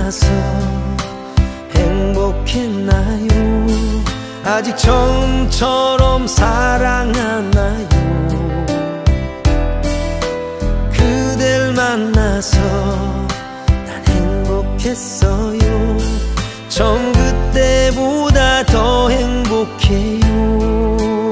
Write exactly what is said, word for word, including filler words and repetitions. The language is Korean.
만나서 행복했나요? 아직 처음처럼 사랑하나요? 그댈 만나서 난 행복했어요. 처음 그때보다 더 행복해요.